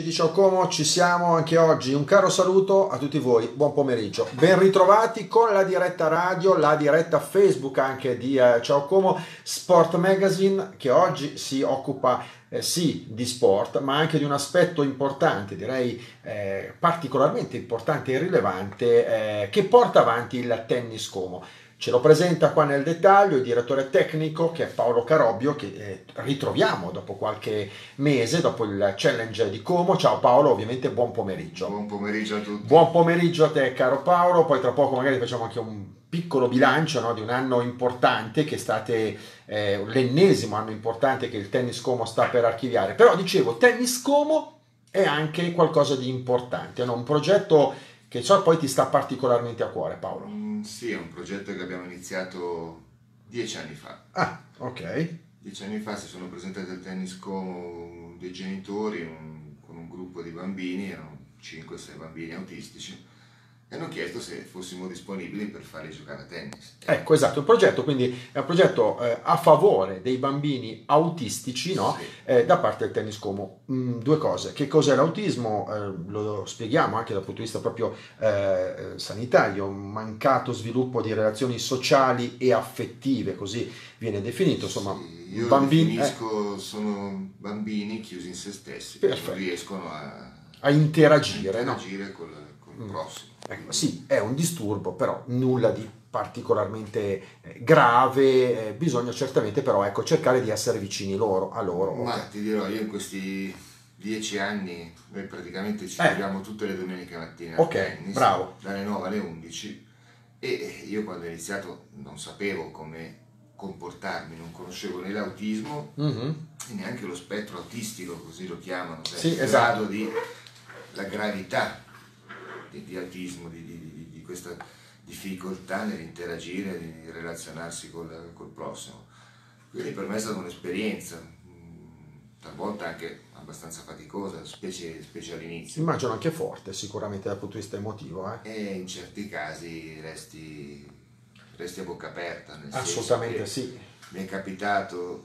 di Ciao Como, ci siamo anche oggi. Un caro saluto a tutti voi, buon pomeriggio. Ben ritrovati con la diretta radio, la diretta Facebook anche di Ciao Como Sport Magazine, che oggi si occupa sì di sport, ma anche di un aspetto importante, direi particolarmente importante e rilevante, che porta avanti il tennis Como. Ce lo presenta qua nel dettaglio il direttore tecnico, che è Paolo Carobbio, che ritroviamo dopo qualche mese, dopo il challenge di Como. Ciao Paolo, ovviamente buon pomeriggio. Buon pomeriggio a tutti. Buon pomeriggio a te, caro Paolo. Poi tra poco magari facciamo anche un piccolo bilancio, no, di un anno importante, che state l'ennesimo anno importante che il tennis Como sta per archiviare. Però dicevo, tennis Como è anche qualcosa di importante, no? Un progetto che so poi ti sta particolarmente a cuore, Paolo. Sì, è un progetto che abbiamo iniziato 10 anni fa. Ah, ok. 10 anni fa si sono presentati al tennis Como dei genitori con un gruppo di bambini, erano 5-6 bambini autistici, e hanno chiesto se fossimo disponibili per farli giocare a tennis. Ecco, esatto, il progetto quindi è un progetto a favore dei bambini autistici, no? Sì. Da parte del tennis Como. Due cose, che cos'è l'autismo? Lo spieghiamo anche dal punto di vista proprio sanitario, un mancato sviluppo di relazioni sociali e affettive, così viene definito, insomma. Sì, io bambini, definisco, sono bambini chiusi in se stessi, che non riescono a interagire, no? col prossimo. Ecco, sì, è un disturbo, però nulla di particolarmente grave, bisogna certamente però ecco, cercare di essere vicini a loro. Ma Okay. ti dirò, io in questi 10 anni, noi praticamente ci troviamo tutte le domeniche mattina al tennis, bravo. dalle 9 alle 11, e io quando ho iniziato non sapevo come comportarmi, non conoscevo né l'autismo e neanche lo spettro autistico, così lo chiamano, cioè Sì, il esatto. grado di la gravità di autismo, di questa difficoltà nell'interagire, di relazionarsi col prossimo. Quindi per me è stata un'esperienza, talvolta anche abbastanza faticosa, specie all'inizio. Immagino anche forte, sicuramente dal punto di vista emotivo. E in certi casi resti a bocca aperta, nel Assolutamente senso che sì. mi è capitato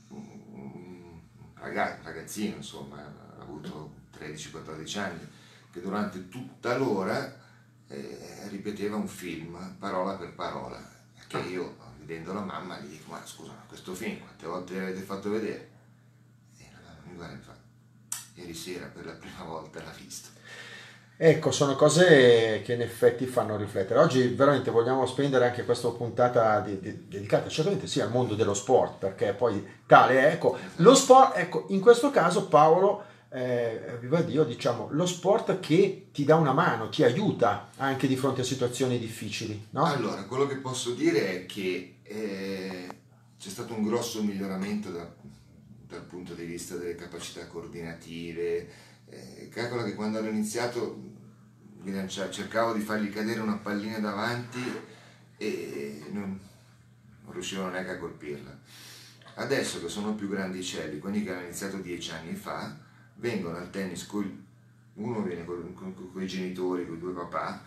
un ragazzino, insomma, ha avuto 13-14 anni, che durante tutta l'ora ripeteva un film parola per parola, che io, vedendo la mamma, gli dico: ma scusa, ma questo film quante volte l'avete fatto vedere? E la mamma mi guarda e mi fa: ieri sera per la prima volta l'ha visto. Ecco, sono cose che in effetti fanno riflettere. Oggi veramente vogliamo spendere anche questa puntata dedicata certamente sì al mondo dello sport, perché poi tale è, ecco, lo sport, ecco, in questo caso Paolo, viva Dio, diciamo, lo sport che ti dà una mano, ti aiuta anche di fronte a situazioni difficili, no? Allora, quello che posso dire è che c'è stato un grosso miglioramento dal punto di vista delle capacità coordinative. Calcola che quando hanno iniziato cercavo di fargli cadere una pallina davanti e non riuscivano neanche a colpirla. Adesso che sono più grandicelli, quelli che hanno iniziato 10 anni fa, vengono al tennis, uno viene con i genitori, con i due papà,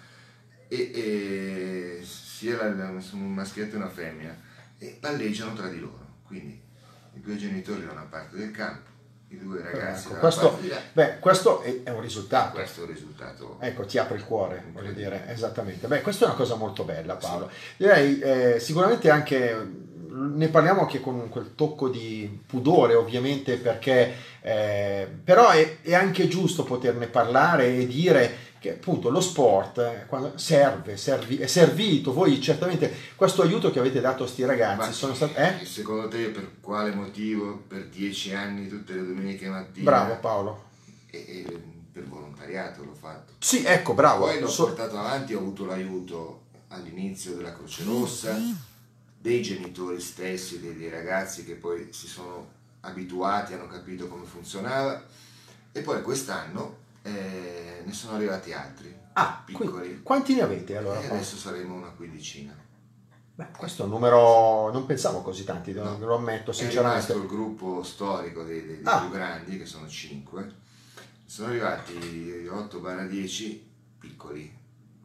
e sia un maschietto e una femmina, e palleggiano tra di loro. Quindi i due genitori da una parte del campo, i due ragazzi Ecco, da una questo, parte di là. beh, questo è un risultato. Questo è un risultato. Ecco, ti apre il cuore, voglio dire, esattamente. Beh, questa è una cosa molto bella, Paolo. Direi sicuramente anche, ne parliamo anche con quel tocco di pudore, ovviamente, perché però è anche giusto poterne parlare e dire che appunto lo sport quando è servito. Voi certamente questo aiuto che avete dato a sti ragazzi sono stati... Secondo te per quale motivo per 10 anni tutte le domeniche mattina? Bravo Paolo. E per volontariato l'ho fatto. Sì, ecco, bravo. Poi l'ho portato avanti, ho avuto l'aiuto all'inizio della Croce Rossa, dei genitori stessi, dei ragazzi che poi si sono abituati, hanno capito come funzionava, e poi quest'anno ne sono arrivati altri, piccoli. Quanti ne avete allora? Adesso saremo una quindicina. Beh, questo è un numero, non pensavo così tanti, no. Lo ammetto sinceramente. È rimasto il gruppo storico dei più grandi, che sono 5, sono arrivati 8-10 piccoli,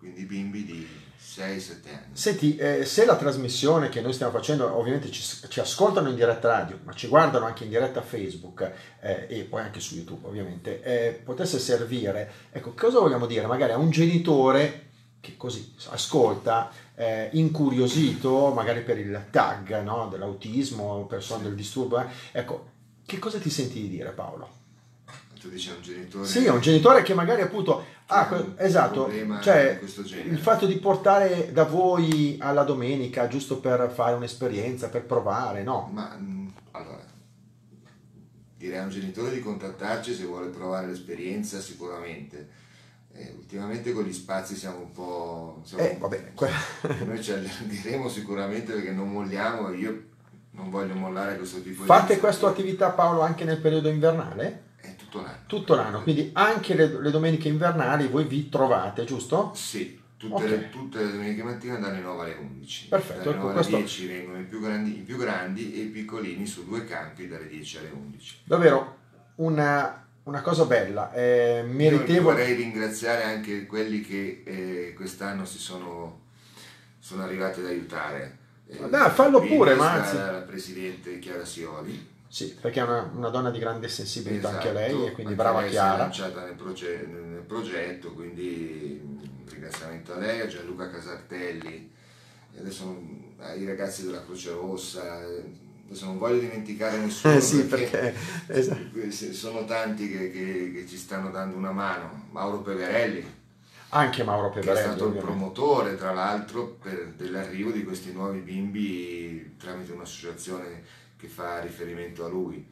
quindi bimbi di 6-7 anni. Senti, se la trasmissione che noi stiamo facendo, ovviamente ci ascoltano in diretta radio, ma ci guardano anche in diretta Facebook e poi anche su YouTube ovviamente, potesse servire, ecco, cosa vogliamo dire magari a un genitore che così ascolta, incuriosito magari per il tag, no, dell'autismo, persone del disturbo, ecco, che cosa ti senti di dire, Paolo? Tu dici a un genitore? Sì, è un genitore che magari appunto esatto, cioè di questo genere. il fatto di portare da voi alla domenica giusto per fare un'esperienza, per provare, no? Ma allora, direi a un genitore di contattarci se vuole provare l'esperienza sicuramente. Ultimamente con gli spazi siamo un po'... Va bene. Noi ci allenderemo sicuramente perché non molliamo, io non voglio mollare questo tipo di... Fate questa attività, Paolo, anche nel periodo invernale? È tutto l'anno. Tutto l'anno, quindi anche le domeniche invernali voi vi trovate, giusto? Sì, tutte le domeniche mattina dalle 9 alle 11. Perfetto. Dalle 9 alle 10 vengono i più grandi e i piccolini su 2 campi dalle 10 alle 11. Davvero una cosa bella, meritevole. Io vorrei ringraziare anche quelli che quest'anno sono arrivati ad aiutare. Fallo pure, ma anzi. La presidente Chiara Sioli. Sì, perché è una donna di grande sensibilità, esatto, anche lei, e quindi anche brava lei Chiara. Si è lanciata nel progetto, quindi un ringraziamento a lei, a Gianluca Casartelli, e adesso ai ragazzi della Croce Rossa. Adesso non voglio dimenticare nessuno, sì, perché sono tanti che ci stanno dando una mano. Mauro Peverelli, anche Mauro Peverelli, che è stato ovviamente il promotore tra l'altro dell'arrivo di questi nuovi bimbi tramite un'associazione che fa riferimento a lui,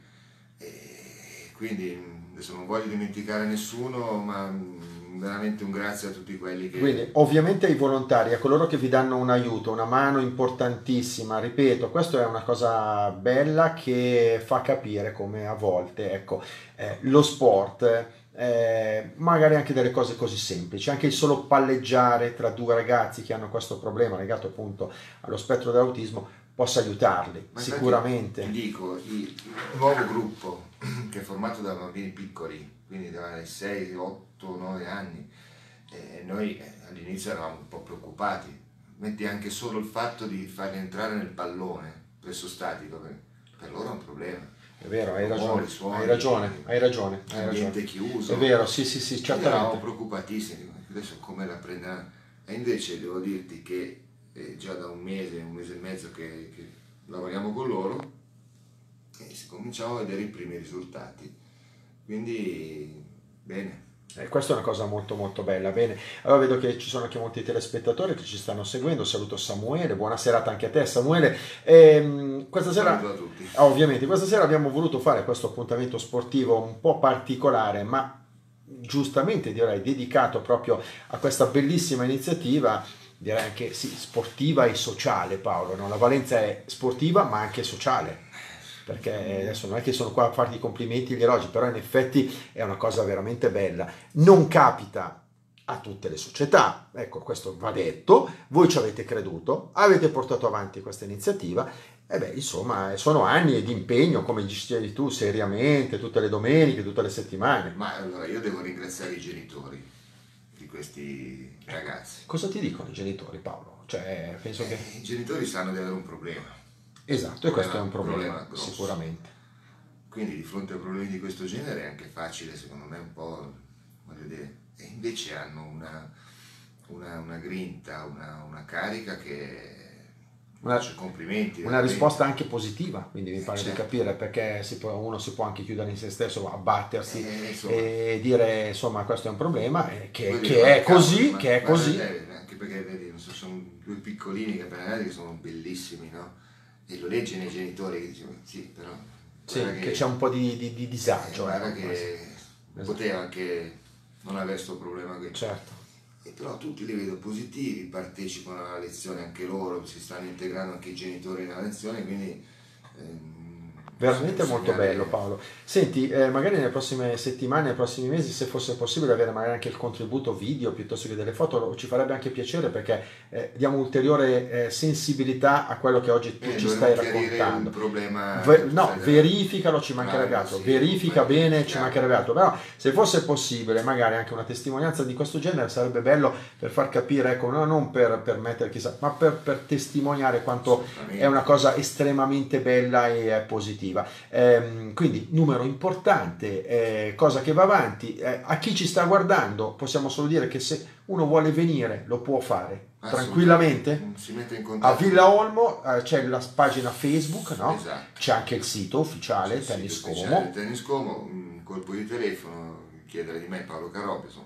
e quindi adesso non voglio dimenticare nessuno, ma veramente un grazie a tutti quelli che... Quindi ovviamente ai volontari, a coloro che vi danno un aiuto, una mano importantissima, ripeto, questo è una cosa bella che fa capire come a volte, ecco, lo sport, magari anche delle cose così semplici, anche il solo palleggiare tra due ragazzi che hanno questo problema legato appunto allo spettro dell'autismo possa aiutarli, ma sicuramente. Ti dico, il nuovo gruppo che è formato da bambini piccoli, quindi dai 6, 8, 9 anni, noi all'inizio eravamo un po' preoccupati. Metti anche solo il fatto di farli entrare nel pallone presso statico, per loro è un problema. È vero, hai ragione, suoni, hai ragione. Ambiente chiuso. È vero, sì, certamente. Eravamo preoccupatissimi, adesso come la prenderanno? E invece devo dirti che già da un mese e mezzo che lavoriamo con loro e cominciamo a vedere i primi risultati, quindi bene. Questa è una cosa molto molto bella, bene. Allora vedo che ci sono anche molti telespettatori che ci stanno seguendo, saluto Samuele, buona serata anche a te Samuele. Questa sera, saluto a tutti. Ovviamente, questa sera abbiamo voluto fare questo appuntamento sportivo un po' particolare, ma giustamente direi dedicato proprio a questa bellissima iniziativa, direi anche sì, sportiva e sociale, Paolo, no? La valenza è sportiva ma anche sociale, perché adesso non è che sono qua a farti i complimenti e gli elogi, però in effetti è una cosa veramente bella, non capita a tutte le società, ecco, questo va detto, voi ci avete creduto, avete portato avanti questa iniziativa e beh, insomma, sono anni di impegno, come dicevi tu, seriamente, tutte le domeniche, tutte le settimane. Ma allora io devo ringraziare i genitori di questi ragazzi. Cosa ti dicono i genitori, Paolo? Cioè, penso che... I genitori sanno di avere un problema. Esatto, e questo è un problema sicuramente. Quindi di fronte a problemi di questo genere è anche facile, secondo me, un po', voglio dire, e invece hanno una grinta, una carica che... complimenti. Una risposta anche positiva, quindi mi pare certo. di capire, perché uno si può anche chiudere in se stesso, abbattersi e dire insomma questo è un problema che è così, che è così. Anche perché vedi, sono due piccolini che sono bellissimi, no? E lo leggi nei genitori che dicono sì, però... Sì, che c'è un po' di disagio. Che poteva anche non avere questo problema qui. Certo. E però tutti li vedo positivi, partecipano alla lezione anche loro, si stanno integrando anche i genitori nella lezione, quindi Veramente un molto segnale. bello, Paolo. Senti, magari nelle prossime settimane, nei prossimi mesi, se fosse possibile avere magari anche il contributo video piuttosto che delle foto, ci farebbe anche piacere perché diamo ulteriore sensibilità a quello che oggi tu ci Dovremmo stai chiarire un raccontando. problema che tu No, stai verificalo, ci mancherebbe altro, privacy, verifica compagnia, bene, ci chiaro. mancherebbe altro, però se fosse possibile magari anche una testimonianza di questo genere sarebbe bello per far capire, ecco, no, non per mettere chissà, ma per testimoniare quanto è una Assolutamente. cosa estremamente bella e positiva. Quindi numero importante, cosa che va avanti. A chi ci sta guardando possiamo solo dire che se uno vuole venire lo può fare tranquillamente. Assolutamente. Si mette in A contatto. Villa Olmo c'è la pagina Facebook, no? Esatto. C'è anche il sito C'è ufficiale il sito Tennis ufficiale Como. Tennis Como, un colpo di telefono, chiedere di me Paolo Carobbe, insomma,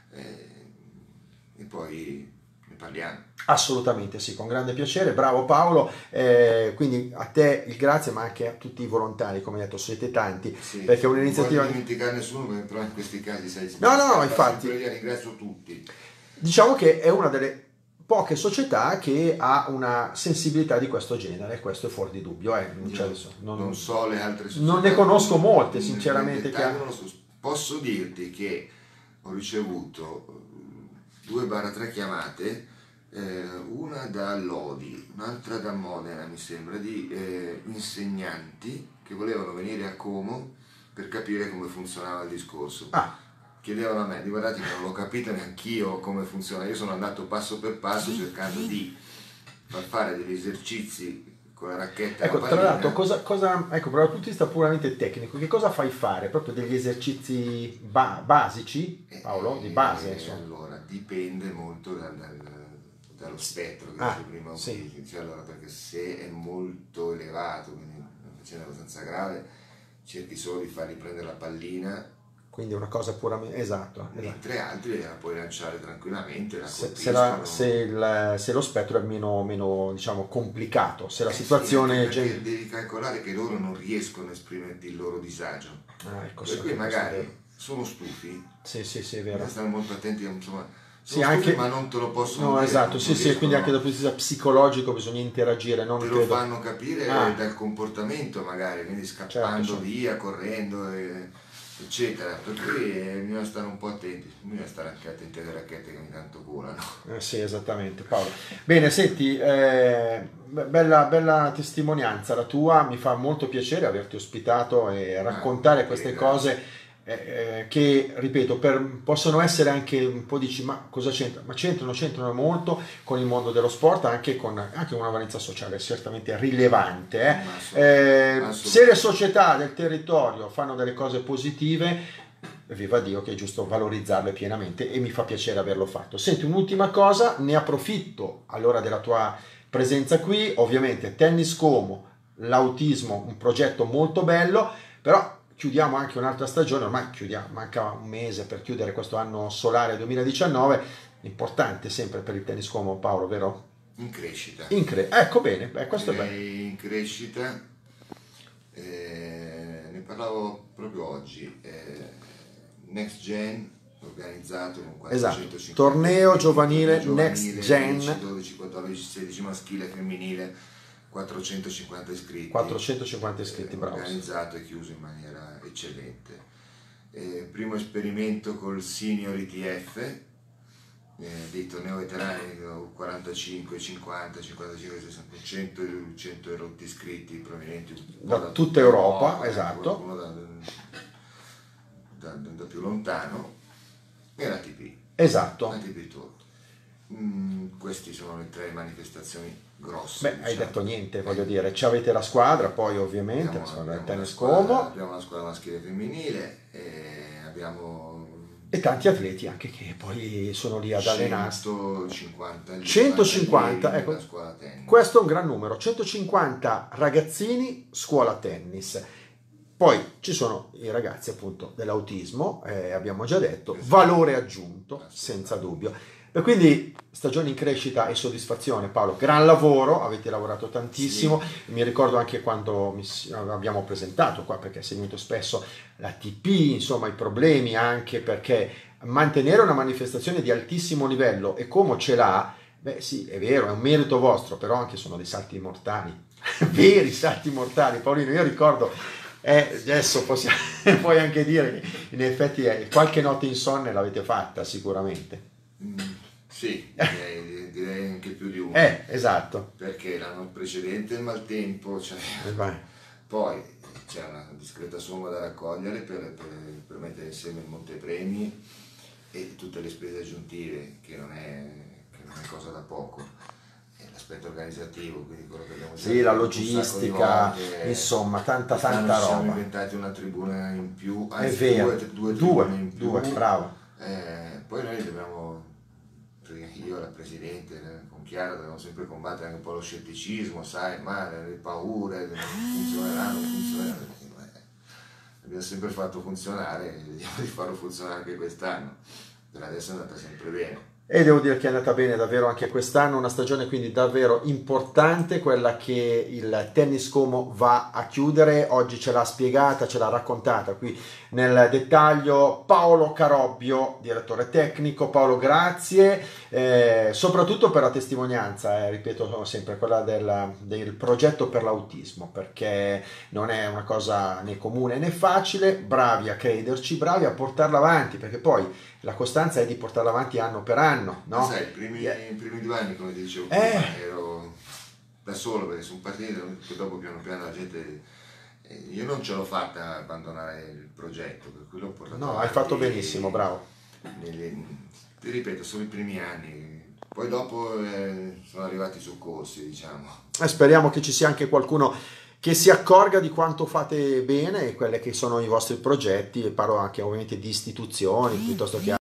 e poi ne parliamo. Assolutamente sì, con grande piacere, bravo Paolo, quindi a te il grazie ma anche a tutti i volontari, come hai detto siete tanti, Sì, perché è non un'iniziativa... voglio dimenticare nessuno, però in questi casi sai, No, infatti infatti, io ringrazio tutti. diciamo che è una delle poche società che ha una sensibilità di questo genere, questo è fuori di dubbio, cioè adesso Non so le altre società, non ne conosco molte nel sinceramente che dettaglio non hanno... lo so. Posso dirti che ho ricevuto 2-3 chiamate, una da Lodi, un'altra da Modena mi sembra, di insegnanti che volevano venire a Como per capire come funzionava il discorso. Ah, Chiedevano a me, di guardate che non l'ho capito neanch'io come funziona, io sono andato passo per passo cercando di far fare degli esercizi con la racchetta e ecco, la tra l'altro, pallina. ecco, per un punto di vista puramente tecnico, che cosa fai fare? Proprio degli esercizi basici, Paolo, di base, insomma. Allora, dipende molto dallo spettro che Ah, dicevo prima, sì, cioè, allora, perché se è molto elevato, quindi una faccenda abbastanza grave, cerchi solo di fargli prendere la pallina, quindi è una cosa puramente... Esatto. mentre altri la puoi lanciare tranquillamente, la Se, colpiscono. se lo spettro è meno, diciamo, complicato, se la Sì, situazione... anche perché devi calcolare che loro non riescono a esprimerti il loro disagio, Ah, ecco, per sì, cui anche questo è vero. magari sono stufi, Sì, è bisogna vero. stare molto attenti, insomma, Sì, sono stufi anche... ma non te lo possono No, dire, esatto, sì, non sì, quindi anche riescono, dal punto di vista psicologico bisogna interagire, non te lo credo... fanno capire Ah, dal comportamento magari, quindi certo, scappando certo. via, correndo, eccetera, per cui bisogna stare un po' attenti, bisogna stare anche attenti alle racchette che ogni tanto volano. Sì, esattamente, Paolo. Bene, senti, bella testimonianza la tua, mi fa molto piacere averti ospitato e Ma raccontare queste grazie. cose che, ripeto, possono essere anche un po' dici, ma cosa c'entra? Ma c'entrano molto con il mondo dello sport, anche con anche una valenza sociale certamente rilevante. Ma assolutamente, Se le assolutamente. società del territorio fanno delle cose positive, viva Dio che è giusto valorizzarle pienamente e mi fa piacere averlo fatto. Senti, un'ultima cosa, ne approfitto allora della tua presenza qui, ovviamente Tennis Como, l'autismo, un progetto molto bello, però chiudiamo anche un'altra stagione, ormai chiudiamo, manca un mese per chiudere questo anno solare 2019, importante sempre per il Tennis Como, Paolo, vero? In crescita, Ecco bene, questo è bello. direi in crescita, ne parlavo proprio oggi, Next Gen organizzato con Esatto, 450 torneo iscritti, giovanile torneo Next giovanile 10, Gen, 12, 14, 16 maschile, femminile, 450 iscritti, 450 iscritti, bravo. organizzato e chiuso in maniera eccellente. Primo esperimento col Senior ITF, dei tornei veterani 45, 50, 55, 60, 100 erotti iscritti provenienti un po' Da tutta Europa, esatto. qualcuno da più lontano, e l'ATP, Esatto. l'ATP Tour. Queste sono le 3 manifestazioni grosse. Beh, hai diciamo. detto niente, voglio dire, ci avete la squadra, poi ovviamente la squadra del Tennis Como Abbiamo una squadra maschile e femminile, abbiamo e tanti atleti anche che poi sono lì ad allenarsi. 150, 150, ecco, nella scuola tennis. questo è un gran numero, 150 ragazzini scuola tennis. Poi ci sono i ragazzi appunto dell'autismo, abbiamo già detto, Esatto. valore aggiunto, senza dubbio. E quindi stagione in crescita e soddisfazione, Paolo, gran lavoro, avete lavorato tantissimo, Sì. mi ricordo anche quando abbiamo presentato qua, perché sei venuto spesso la TP, insomma i problemi anche perché mantenere una manifestazione di altissimo livello e come ce l'ha, beh sì, è vero, è un merito vostro, però anche sono dei salti mortali. veri salti mortali. Paolino, io ricordo, adesso puoi anche dire che in effetti qualche notte insonne l'avete fatta sicuramente. Sì, direi anche più di uno. Esatto. Perché l'anno precedente il maltempo, poi c'è una discreta somma da raccogliere per mettere insieme il montepremi e tutte le spese aggiuntive, che non è cosa da poco. E l'aspetto organizzativo, quindi quello che abbiamo detto, la logistica, insomma, tanta roba. Ci siamo inventati una tribuna in più, anzi due tribune in più. Bravo. Poi noi dobbiamo, io e la Presidente, con Chiara, dobbiamo sempre combattere anche un po' lo scetticismo, sai, ma le paure, non funzioneranno. Abbiamo sempre fatto funzionare, vediamo di farlo funzionare anche quest'anno. Per adesso è andata sempre bene. E devo dire che è andata bene davvero anche quest'anno, una stagione quindi davvero importante, quella che il Tennis Como va a chiudere. Oggi ce l'ha spiegata, ce l'ha raccontata qui nel dettaglio Paolo Carobbio, direttore tecnico. Paolo, grazie, soprattutto per la testimonianza, ripeto sempre, quella del progetto per l'autismo, perché non è una cosa né comune né facile. Bravi a crederci, bravi a portarla avanti, perché poi la costanza è di portarla avanti anno per anno, no? Sai, i primi 2 anni, come dicevo prima, ero da solo, perché sono partito, e dopo piano piano la gente, io non ce l'ho fatta abbandonare il progetto, per cui l'ho portato avanti. Hai fatto benissimo, bravo. Ti ripeto, sono i primi anni, poi dopo sono arrivati i soccorsi, diciamo. Speriamo che ci sia anche qualcuno che si accorga di quanto fate bene e quelli che sono i vostri progetti, e parlo anche ovviamente di istituzioni piuttosto che